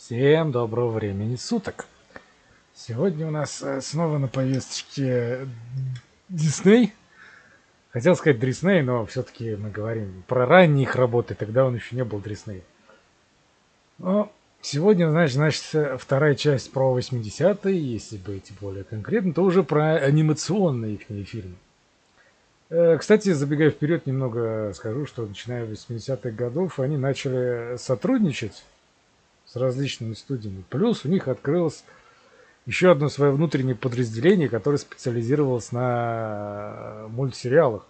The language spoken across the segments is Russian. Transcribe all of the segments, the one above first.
Всем доброго времени суток. Сегодня у нас снова на повесточке Дисней. Хотел сказать Дисней, но все-таки мы говорим про ранние их работы, тогда он еще не был Дисней. Но сегодня, значит, вторая часть про 80-е, если быть более конкретно, то уже про анимационные их фильмы. Кстати, забегая вперед, немного скажу, что начиная с 80-х годов они начали сотрудничать с различными студиями. Плюс у них открылось еще одно свое внутреннее подразделение, которое специализировалось на мультсериалах.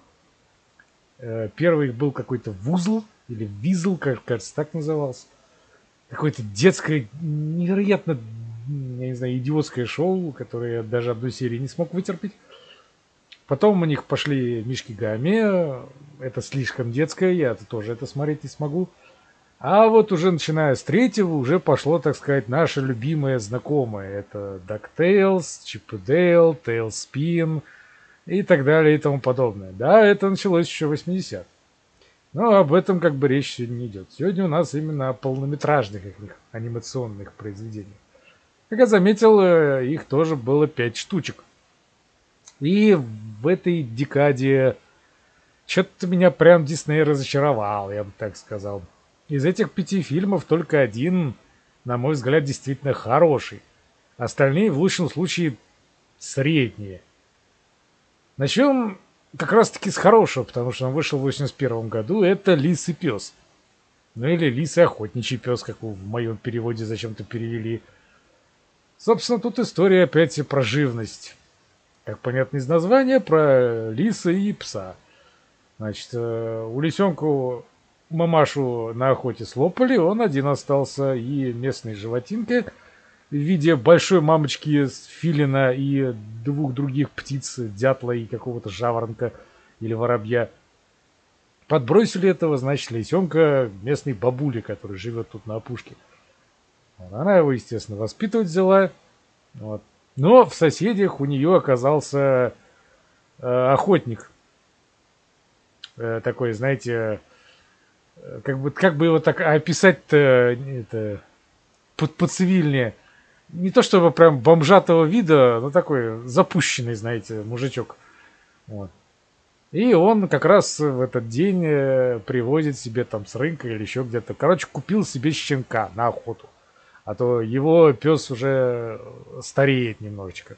Первый был какой-то Вузл или Визл, кажется, так назывался. Какое-то детское, невероятно, я не знаю, идиотское шоу, которое я даже одной серии не смог вытерпеть. Потом у них пошли Мишки Гамме. Это слишком детское, я тоже это смотреть не смогу. А вот уже начиная с третьего уже пошло, так сказать, наше любимое знакомое. Это DuckTales, Чип и Дейл, TaleSpin и так далее и тому подобное. Да, это началось еще в 80-х. Но об этом как бы речь сегодня не идет. Сегодня у нас именно о полнометражных анимационных произведениях. Как я заметил, их тоже было 5 штучек. И в этой декаде что-то меня прям Дисней разочаровал, я бы так сказал. Из этих 5 фильмов только один, на мой взгляд, действительно хороший. Остальные, в лучшем случае, средние. Начнем как раз-таки с хорошего, потому что он вышел в 81 году. Это «Лис и пес». Ну или «Лис и охотничий пес», как в моем переводе зачем-то перевели. Собственно, тут история опять про живность. Как понятно из названия, про лиса и пса. Значит, у лисенку мамашу на охоте слопали, он один остался, и местная животинка в виде большой мамочки филина и 2 других птиц, дятла и какого-то жаворонка или воробья, подбросили этого, значит, лисенка местной бабуле, которая живет тут на опушке. Она его, естественно, воспитывать взяла. Вот. Но в соседях у нее оказался охотник. Такой, знаете, как бы его так описать-то это, поцивильнее. Не то чтобы прям бомжатого вида, но такой запущенный, знаете, мужичок. Вот. И он как раз в этот день привозит себе там с рынка или еще где-то. Короче, купил себе щенка на охоту. А то его пес уже стареет немножечко.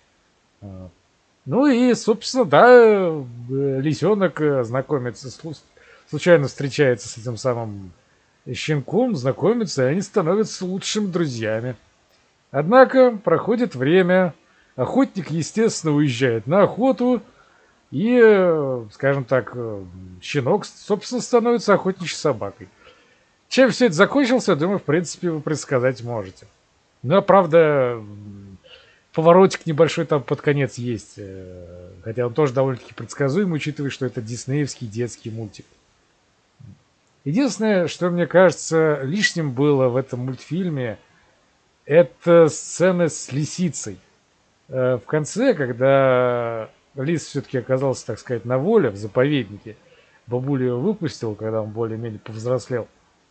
Ну и, собственно, да, лисенок знакомится, случайно встречается с этим самым щенком, знакомится, и они становятся лучшими друзьями. Однако проходит время, охотник, естественно, уезжает на охоту, и, скажем так, щенок, собственно, становится охотничьей собакой. Чем все это закончилось, я думаю, в принципе, вы предсказать можете. Но, правда, поворотик небольшой там под конец есть. Хотя он тоже довольно-таки предсказуемый, учитывая, что это диснеевский детский мультик. Единственное, что мне кажется лишним было в этом мультфильме, это сцена с лисицей. В конце, когда лис все-таки оказался, так сказать, на воле в заповеднике, бабуля его выпустил, когда он более-менее повзрослел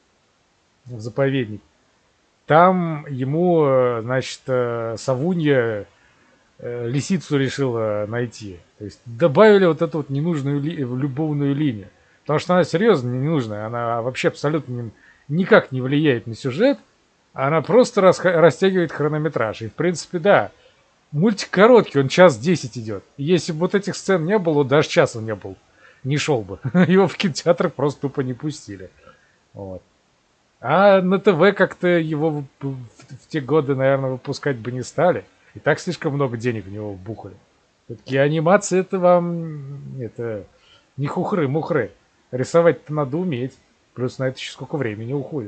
в заповедник. Там ему, значит, совунья лисицу решила найти. То есть добавили вот эту вот ненужную любовную линию. Потому что она серьезно ненужная. Она вообще абсолютно никак не влияет на сюжет. Она просто растягивает хронометраж. И в принципе, да, мультик короткий, он 1:10 идет. И если бы вот этих сцен не было, даже часа не был. Не шел бы. Его в кинотеатрах просто тупо не пустили. Вот. А на ТВ как-то его в те годы, наверное, выпускать бы не стали. И так слишком много денег в него вбухали. Все-таки анимация это вам это не хухры-мухры. Рисовать-то надо уметь. Плюс на это еще сколько времени уходит.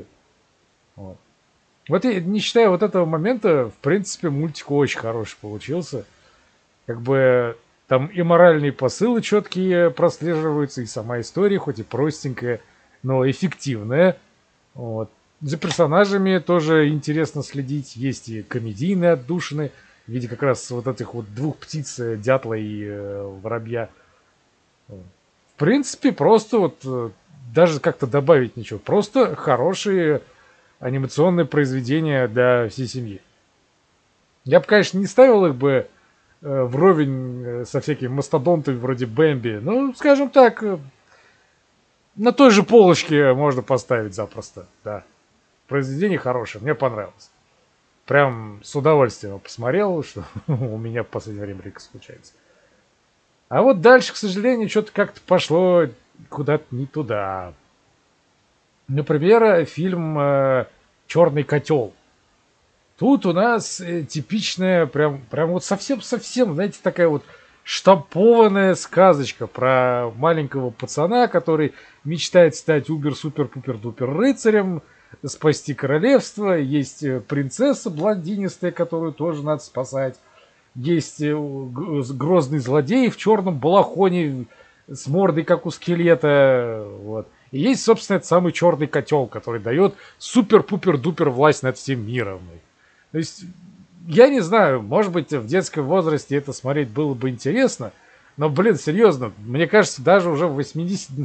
Вот и не считая вот этого момента, в принципе, мультик очень хороший получился. Как бы там и моральные посылы четкие прослеживаются, и сама история, хоть и простенькая, но эффективная. Вот. За персонажами тоже интересно следить. Есть и комедийные отдушины в виде как раз вот этих вот 2 птиц, дятла и воробья. В принципе, просто вот даже как-то добавить ничего. Просто хорошие анимационное произведение для всей семьи. Я бы, конечно, не ставил их бы вровень со всякими мастодонтами вроде Бэмби. Ну, скажем так, на той же полочке можно поставить запросто, да. Произведение хорошее, мне понравилось. Прям с удовольствием посмотрел, что у меня в последнее время редко случается. А вот дальше, к сожалению, что-то как-то пошло куда-то не туда. Например, фильм «Черный котел». Тут у нас типичная, прям вот совсем, знаете, такая вот штампованная сказочка про маленького пацана, который мечтает стать убер-супер-пупер-дупер рыцарем, спасти королевство. Есть принцесса блондинистая, которую тоже надо спасать. Есть грозный злодей в черном балахоне с мордой, как у скелета. Вот. И есть, собственно, этот самый черный котел, который дает супер-пупер-дупер власть над всем миром. То есть, я не знаю, может быть, в детском возрасте это смотреть было бы интересно, но, блин, серьезно, мне кажется, даже уже в 80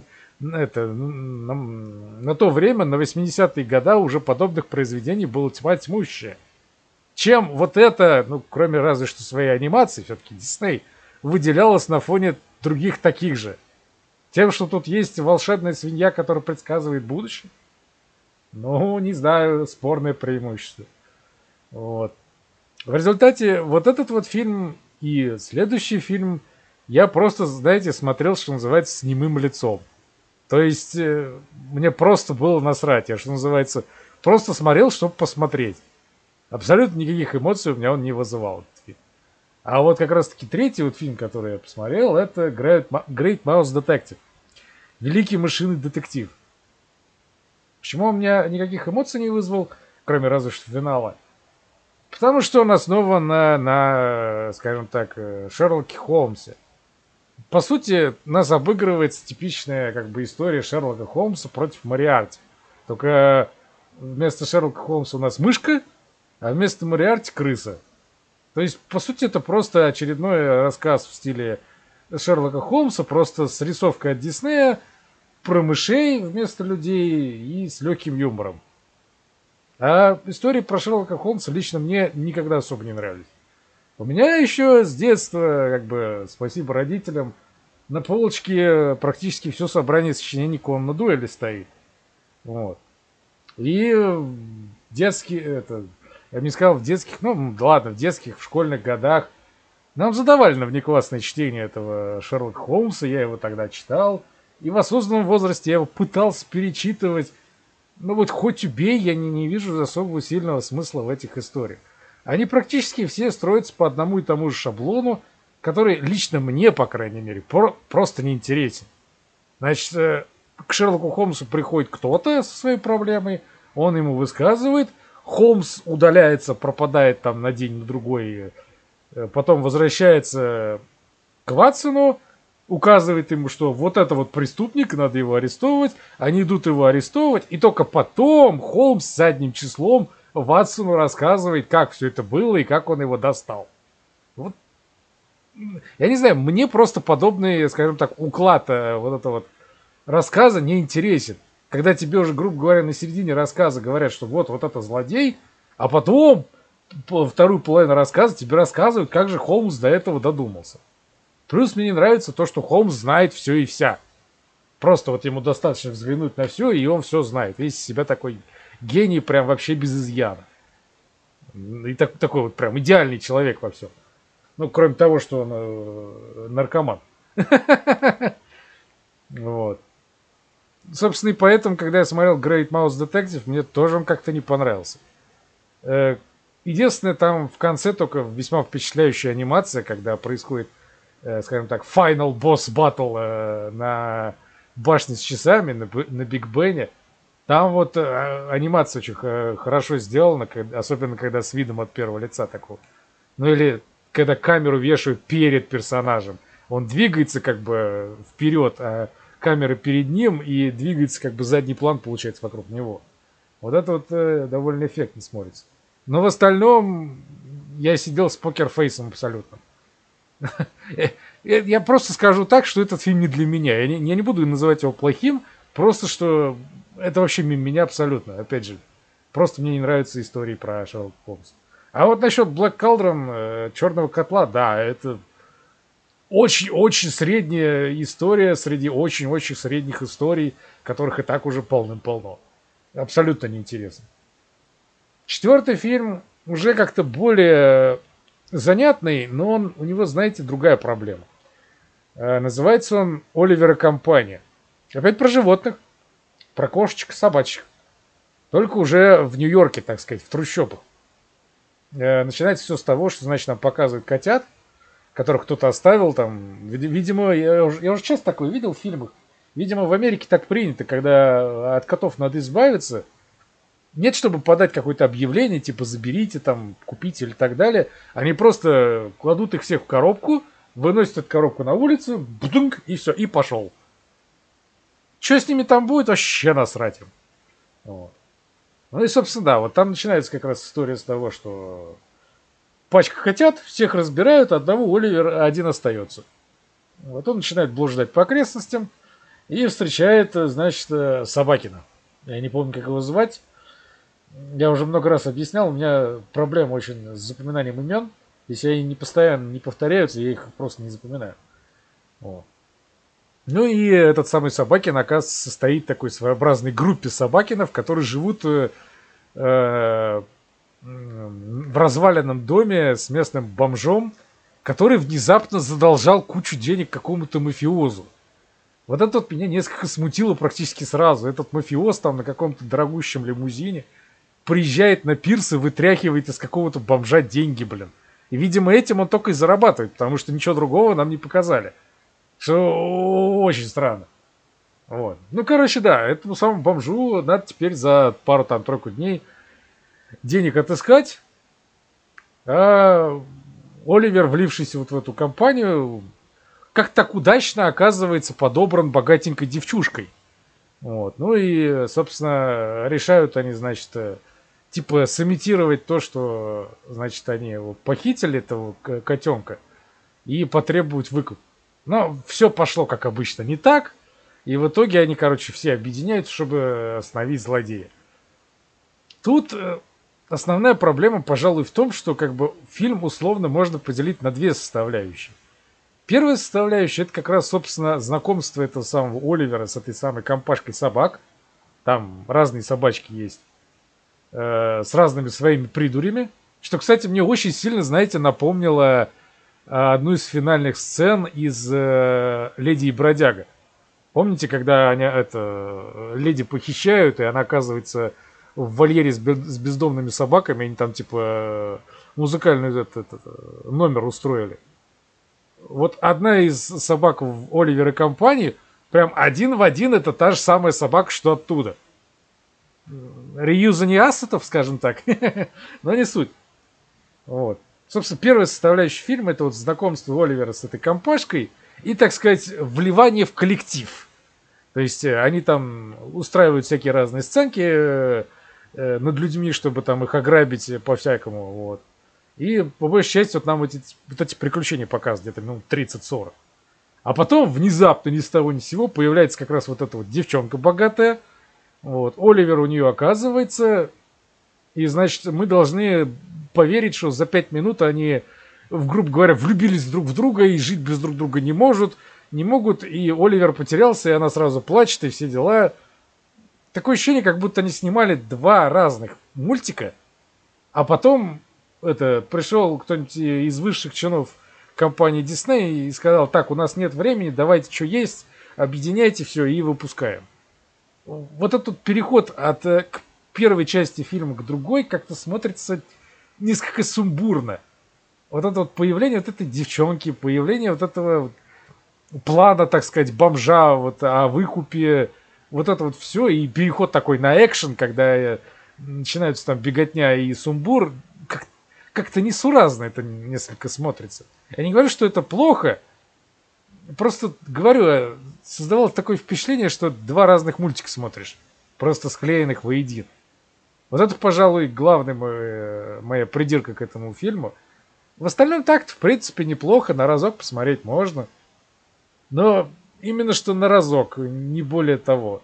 на то время, на 80-е годы уже подобных произведений было тьма тьмущая. Чем вот это, ну, кроме разве что своей анимации, все-таки Дисней, выделялось на фоне других таких же. Тем, что тут есть волшебная свинья, которая предсказывает будущее. Ну, не знаю, спорное преимущество. Вот. В результате вот этот вот фильм и следующий фильм я просто, знаете, смотрел, что называется, с немым лицом. То есть мне просто было насрать. Я, что называется, просто смотрел, чтобы посмотреть. Абсолютно никаких эмоций у меня он не вызывал, этот фильм. А вот как раз-таки третий вот фильм, который я посмотрел, это Great Mouse Detective. Великий мышиный детектив. Почему у меня никаких эмоций не вызвал, кроме разве что финала? Потому что он основан на, скажем так, Шерлоке Холмсе. По сути, нас обыгрывается типичная как бы история Шерлока Холмса против Мориарти. Только вместо Шерлока Холмса у нас мышка, а вместо Мориарти крыса. То есть, по сути, это просто очередной рассказ в стиле Шерлока Холмса, просто с рисовкой от Диснея, про мышей вместо людей и с легким юмором. А истории про Шерлока Холмса лично мне никогда особо не нравились. У меня еще с детства, как бы, спасибо родителям, на полочке практически все собрание сочинений Конана Дойля стоит. Вот. И детские, это, я бы не сказал в детских, ну ладно, в детских, в школьных годах нам задавали на внеклассное чтение этого Шерлока Холмса, я его тогда читал. И в осознанном возрасте я его пытался перечитывать. Ну вот хоть убей, я не вижу особого сильного смысла в этих историях. Они практически все строятся по одному и тому же шаблону, который лично мне, по крайней мере, просто не интересен. Значит, к Шерлоку Холмсу приходит кто-то со своей проблемой, он ему высказывает, Холмс удаляется, пропадает там на день, на другой, потом возвращается к Ватсону, указывает ему, что вот это вот преступник, надо его арестовывать, они идут его арестовывать, и только потом Холмс задним числом Ватсону рассказывает, как все это было и как он его достал. Вот. Я не знаю, мне просто подобный, скажем так, уклад вот этого вот рассказа не интересен. Когда тебе уже, грубо говоря, на середине рассказа говорят, что вот это злодей, а потом вторую половину рассказа тебе рассказывают, как же Холмс до этого додумался. Плюс мне не нравится то, что Холмс знает все и вся. Просто вот ему достаточно взглянуть на все, и он все знает. Весь из себя такой гений, прям вообще без изъяна. И такой вот прям идеальный человек во всем. Ну, кроме того, что он наркоман. Вот. Собственно, и поэтому, когда я смотрел Great Mouse Detective, мне тоже он как-то не понравился. Единственное, там в конце только весьма впечатляющая анимация, когда происходит, скажем так, Final Boss Battle на башне с часами, на Биг Бене. Там вот анимация очень хорошо сделана, особенно когда с видом от первого лица такого. Ну или когда камеру вешают перед персонажем. Он двигается как бы вперед, а камера перед ним, и двигается как бы задний план, получается, вокруг него. Вот это вот довольно эффектно смотрится. Но в остальном я сидел с покерфейсом абсолютно. Я просто скажу так, что этот фильм не для меня. Я не буду называть его плохим, просто что это вообще меня абсолютно. Опять же, просто мне не нравятся истории про Шерлока Холмса. А вот насчет Black Cauldron, Черного котла, да, это очень-очень средняя история среди очень-очень средних историй, которых и так уже полным-полно. Абсолютно неинтересно. Четвертый фильм уже как-то более занятный, но у него, знаете, другая проблема. Называется он «Оливер и компания». Опять про животных, про кошечек и собачек. Только уже в Нью-Йорке, так сказать, в трущобах. Начинается все с того, что, значит, нам показывают котят, которых кто-то оставил там. Видимо, я уже часто такое видел в фильмах. Видимо, в Америке так принято, когда от котов надо избавиться. Нет, чтобы подать какое-то объявление, типа заберите, там, купите или так далее. Они просто кладут их всех в коробку, выносят эту коробку на улицу, бдунг, и все, и пошел. Что с ними там будет, вообще насрать им. Вот. Ну и, собственно, да, вот там начинается как раз история с того, что пачка котят, всех разбирают, одного Оливер один остается. Вот он начинает блуждать по окрестностям и встречает, значит, Собакина. Я не помню, как его звать. Я уже много раз объяснял, у меня проблема очень с запоминанием имен. Если они не постоянно не повторяются, я их просто не запоминаю. Вот. Ну и этот самый Собакин, оказывается, состоит в такой своеобразной группе Собакинов, которые живут в разваленном доме с местным бомжом, который внезапно задолжал кучу денег какому-то мафиозу. Вот это вот меня несколько смутило практически сразу. Этот мафиоз там на каком-то дорогущем лимузине приезжает на пирс и вытряхивает из какого-то бомжа деньги, блин. И, видимо, этим он только и зарабатывает, потому что ничего другого нам не показали. Что очень странно. Вот. Ну, короче, да, этому самому бомжу надо теперь за пару-тройку дней денег отыскать. А Оливер, влившийся вот в эту компанию, как так удачно оказывается подобран богатенькой девчушкой. Вот. Ну и, собственно, решают они, значит, типа сымитировать то, что, значит, они его похитили, этого котенка, и потребовать выкуп. Но все пошло, как обычно, не так. И в итоге они, короче, все объединяются, чтобы остановить злодея. Тут основная проблема, пожалуй, в том, что как бы фильм условно можно поделить на две составляющие. Первая составляющая — это как раз, собственно, знакомство этого самого Оливера с этой самой компашкой собак. Там разные собачки есть. С разными своими придурями. Что, кстати, мне очень сильно, знаете, напомнило одну из финальных сцен из «Леди и бродяга». Помните, когда они леди похищают, и она оказывается в вольере с бездомными собаками, они там типа музыкальный номер устроили. Вот одна из собак в Оливер и компании, прям один в один, это та же самая собака, что оттуда. Реюза не ассетов, скажем так, но не суть. Вот. Собственно, первая составляющая фильма — это вот знакомство Оливера с этой компашкой и, так сказать, вливание в коллектив. То есть они там устраивают всякие разные сценки над людьми, чтобы там их ограбить по-всякому. Вот. И, по большей части, вот нам вот эти приключения показывают где-то минут 30-40. А потом внезапно ни с того ни с сего появляется как раз вот эта вот девчонка богатая. Вот. Оливер у нее оказывается. И, значит, мы должны поверить, что за 5 минут они, грубо говоря, влюбились друг в друга и жить без друг друга не могут. И Оливер потерялся, и она сразу плачет, и все дела. Такое ощущение, как будто они снимали два разных мультика, а потом пришел кто-нибудь из высших чинов компании Disney и сказал: так, у нас нет времени, давайте что есть, объединяйте все и выпускаем. Вот этот переход к первой части фильма к другой как-то смотрится несколько сумбурно. Вот это вот появление вот этой девчонки, появление вот этого плана, так сказать, бомжа вот о выкупе, вот это вот все, и переход такой на экшен, когда начинаются там беготня и сумбур, как-то несуразно это несколько смотрится. Я не говорю, что это плохо, просто говорю, создавалось такое впечатление, что два разных мультика смотришь, просто склеенных воедино. Вот это, пожалуй, главная моя придирка к этому фильму. В остальном так-то, в принципе, неплохо, на разок посмотреть можно. Но именно что на разок, не более того.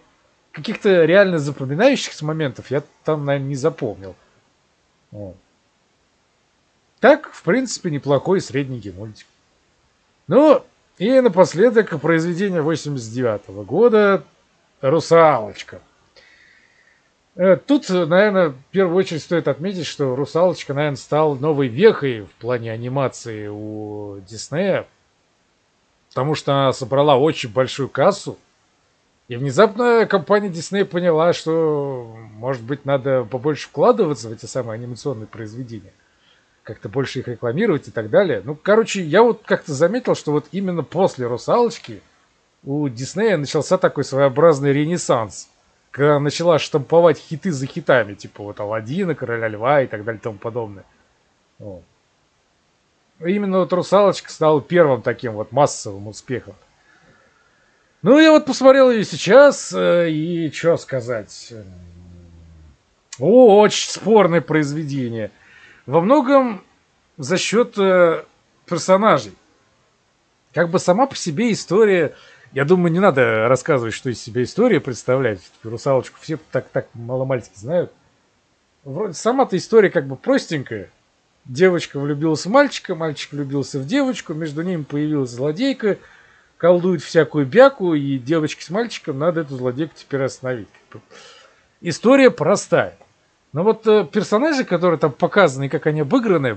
каких-то реально запоминающихся моментов я там, наверное, не запомнил. Вот. Так, в принципе, неплохой средненький мультик. Ну, и напоследок произведение 89-го года «Русалочка». Тут, наверное, в первую очередь стоит отметить, что «Русалочка», наверное, стал новой вехой в плане анимации у Диснея, потому что она собрала очень большую кассу. И внезапно компания Disney поняла, что, может быть, надо побольше вкладываться в эти самые анимационные произведения. Как-то больше их рекламировать и так далее. Ну, короче, я вот как-то заметил, что вот именно после «Русалочки» у Диснея начался такой своеобразный ренессанс. Когда начала штамповать хиты за хитами, типа вот «Аладдина», «Короля льва» и так далее и тому подобное. Вот. Именно вот «Русалочка» стала первым таким вот массовым успехом. Ну, я вот посмотрел ее сейчас, и что сказать. Очень спорное произведение. Во многом за счет персонажей. Как бы сама по себе история... Я думаю, не надо рассказывать, что из себя история представляет. «Русалочку» все так маломальски знают. Сама-то история как бы простенькая. Девочка влюбилась в мальчика, мальчик влюбился в девочку, между ними появилась злодейка, колдует всякую бяку, и девочке с мальчиком надо эту злодейку теперь остановить. История простая. Но вот персонажи, которые там показаны, как они обыграны,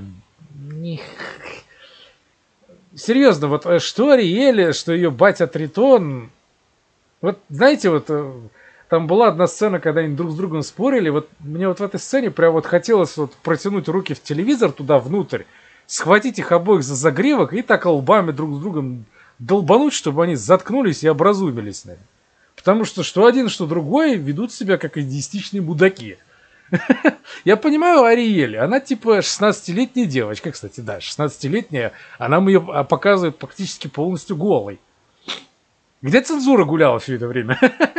серьезно, вот что Ариэль, что ее батя Тритон, вот знаете, вот там была одна сцена, когда они друг с другом спорили, вот мне вот в этой сцене прям вот хотелось вот протянуть руки в телевизор туда внутрь, схватить их обоих за загривок и так лбами друг с другом долбануть, чтобы они заткнулись и образумились, наверное. Потому что один, что другой ведут себя как идиотичные мудаки. Я понимаю Ариэль, она типа 16-летняя девочка, кстати, да, 16-летняя, а нам ее показывают практически полностью голой. Где цензура гуляла все это время?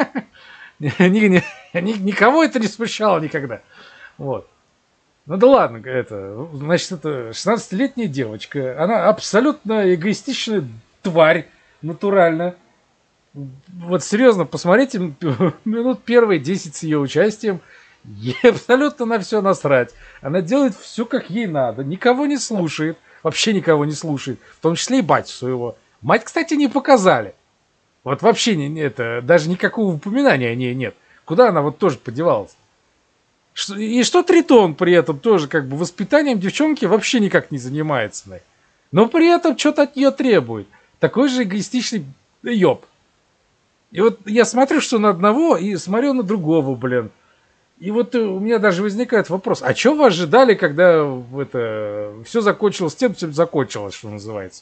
Никого это не смущало никогда. Вот. Ну да ладно, это, значит, это 16-летняя девочка, она абсолютно эгоистичная тварь, натурально. Вот серьезно, посмотрите минут первые 10 с ее участием. Ей абсолютно на все насрать. Она делает все, как ей надо. Никого не слушает. Вообще никого не слушает. В том числе и батю своего. Мать, кстати, не показали. Вот вообще даже никакого упоминания о ней нет. Куда она вот тоже подевалась? И что Тритон при этом тоже как бы воспитанием девчонки вообще никак не занимается. Но при этом что-то от нее требует. Такой же эгоистичный ёб. И вот я смотрю, что на одного, и смотрю на другого, блин. И вот у меня даже возникает вопрос, а что вы ожидали, когда это все закончилось тем, чем закончилось, что называется?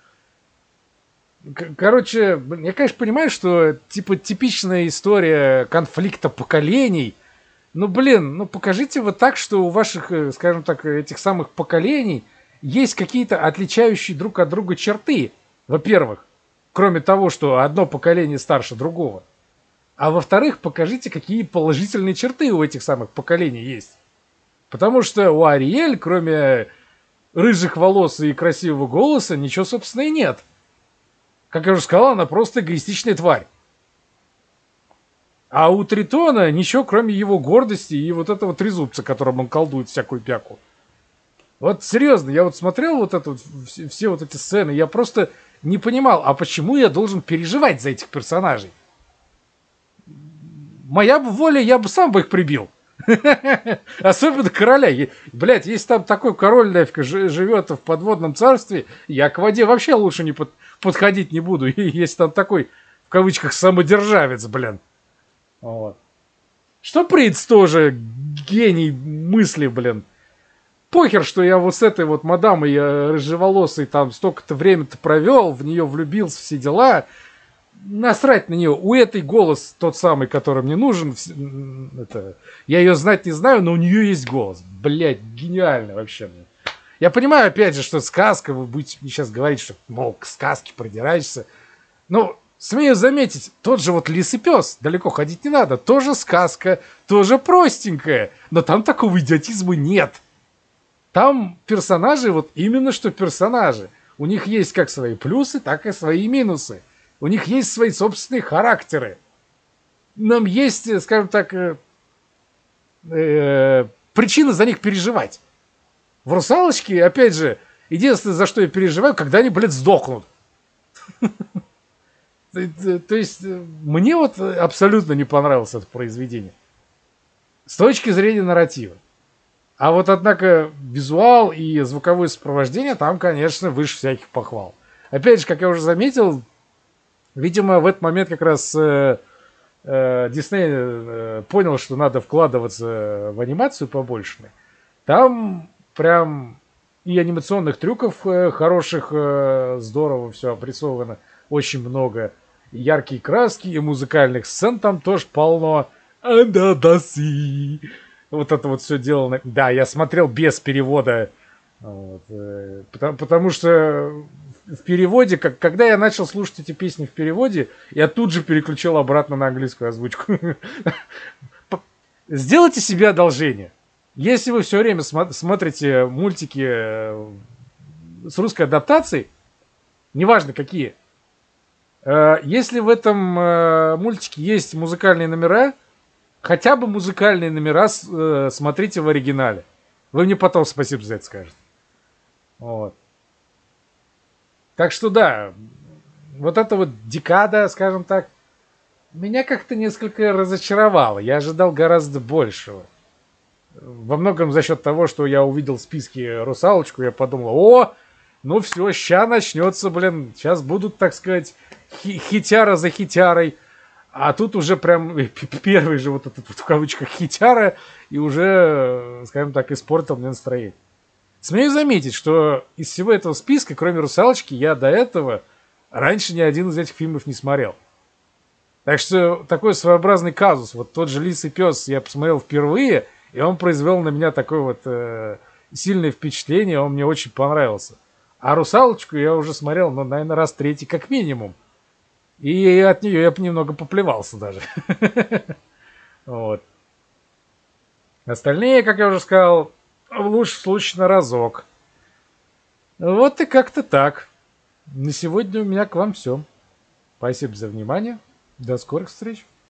Короче, я, конечно, понимаю, что типа типичная история конфликта поколений. Ну, блин, ну покажите вот так, что у ваших, скажем так, этих самых поколений есть какие-то отличающие друг от друга черты. Во-первых, кроме того, что одно поколение старше другого. А во-вторых, покажите, какие положительные черты у этих самых поколений есть. Потому что у Ариэль, кроме рыжих волос и красивого голоса, ничего, собственно, и нет. Как я уже сказал, она просто эгоистичная тварь. А у Тритона ничего, кроме его гордости и вот этого трезубца, которым он колдует всякую пяку. Вот серьезно, я вот смотрел вот это, все вот эти сцены, я просто не понимал, а почему я должен переживать за этих персонажей? Моя бы воля, я бы сам бы их прибил. Особенно короля. Блять, если там такой король нафиг живет в подводном царстве, я к воде вообще лучше не подходить не буду. Если там такой, в кавычках, самодержавец, блин. Вот. Что принц тоже гений мысли, блин. Похер, что я вот с этой вот мадамой рыжеволосой там столько-то времени-то провел, в нее влюбился, все дела. Насрать на нее. У этой голос тот самый, который мне нужен. Это, я ее знать не знаю, но у нее есть голос. Блять, гениально вообще. Я понимаю, опять же, что сказка, вы будете мне сейчас говорить, что, мол, к сказке продираешься. Но, смею заметить, тот же вот Лис и Пес, далеко ходить не надо, тоже сказка, тоже простенькая. Но там такого идиотизма нет. Там персонажи, вот именно что персонажи. У них есть как свои плюсы, так и свои минусы. У них есть свои собственные характеры. нам есть, скажем так, причина за них переживать. В «Русалочке», опять же, единственное, за что я переживаю, когда они, блядь, сдохнут. То есть, мне вот абсолютно не понравилось это произведение. С точки зрения нарратива. А вот, однако, визуал и звуковое сопровождение там, конечно, выше всяких похвал. Опять же, как я уже заметил, видимо, в этот момент как раз Дисней понял, что надо вкладываться в анимацию побольше. Там прям и анимационных трюков хороших, здорово все опрессовано, очень много. И яркие краски, и музыкальных сцен там тоже полно. Андадаси. Вот это вот все делано. Да, я смотрел без перевода. Вот, потому что в переводе, когда я начал слушать эти песни в переводе, я тут же переключил обратно на английскую озвучку. Сделайте себе одолжение. Если вы все время смотрите мультики с русской адаптацией, неважно какие, если в этом мультике есть музыкальные номера, хотя бы музыкальные номера смотрите в оригинале. Вы мне потом спасибо за это скажете. Вот. Так что да, вот эта вот декада, скажем так, меня как-то несколько разочаровала. Я ожидал гораздо большего. Во многом за счет того, что я увидел в списке «Русалочку», я подумал, о, ну все, ща начнется, блин, сейчас будут, так сказать, хитяра за хитярой. А тут уже прям первый же вот этот вот в кавычках хитяра и уже, скажем так, испортил мне настроение. Смею заметить, что из всего этого списка, кроме «Русалочки», я до этого раньше ни один из этих фильмов не смотрел. Так что такой своеобразный казус. Вот тот же «Лис и пес» я посмотрел впервые, и он произвел на меня такое вот сильное впечатление, он мне очень понравился. А «Русалочку» я уже смотрел, ну, наверное, раз третий как минимум. И от нее я немного поплевался даже. Вот. Остальные, как я уже сказал, в лучшем случае на разок. Вот и как-то так. На сегодня у меня к вам все. Спасибо за внимание. До скорых встреч.